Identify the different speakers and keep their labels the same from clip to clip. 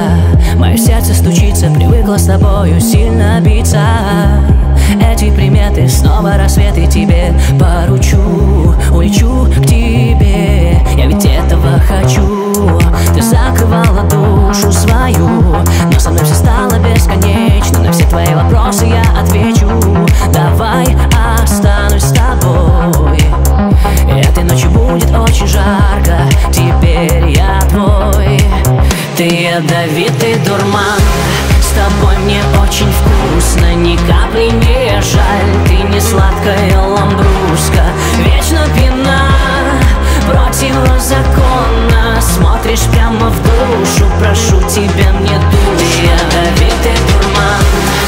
Speaker 1: Мое сердце стучится, привыкло с тобою сильно биться. Эти приметы, снова рассвет, и тебе поручу. Улечу к тебе, я ведь этого хочу. Ты закрывала душу свою, но со мной все стало бесконечно. На все твои вопросы я отвечу. Давай останусь с тобой. Этой ночью будет очень жарко, теперь я твой. Ты ядовитый дурман, с тобой мне очень вкусно, ни капли не жаль. Ты не сладкая ламбруско, вечно пьяна, противозаконно смотришь прямо в душу. Прошу тебя, мне душу. Ты ядовитый дурман.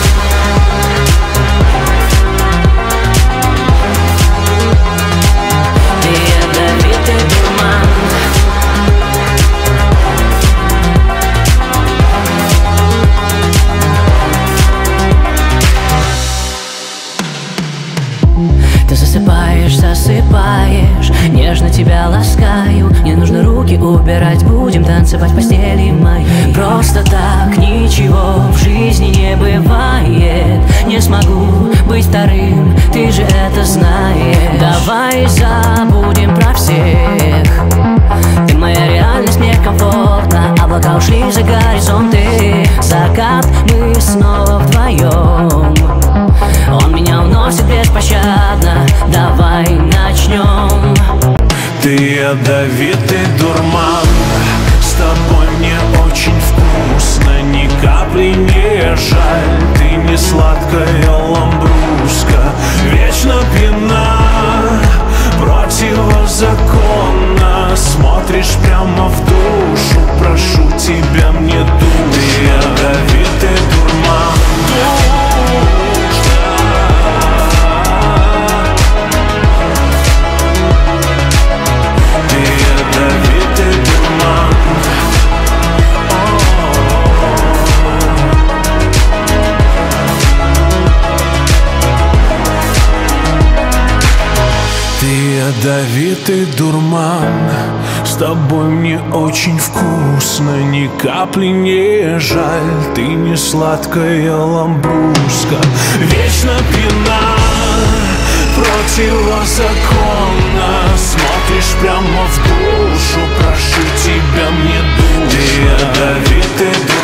Speaker 1: Ты ядовитый дурман. Ты засыпаешь, засыпаешь, нежно тебя ласкаю. Не нужно руки убирать, будем танцевать в постели моей. Просто так ничего в жизни не бывает. Не смогу быть вторым, ты же это знаешь. Давай забудем про всех. Ты моя реальность, мне комфортно. Облака ушли за горизонты. Закат, мы снова вдвоем. Он меня уносит беспощадно. Давай начнем.
Speaker 2: Ты ядовитый дурман, с тобой мне очень вкусно, ни капли не жаль. Ты не сладкая ламбруско, вечно пьяна, противозаконно смотришь прямо в душу. Прошу тебя, мне душу. Ты ядовитый дурман. Ядовитый дурман, с тобой мне очень вкусно, ни капли не жаль. Ты не сладкая ламбруско, вечно пьяна, противозаконно смотришь прямо в душу. Прошу тебя, мне душу. Ты ядовитый дурман.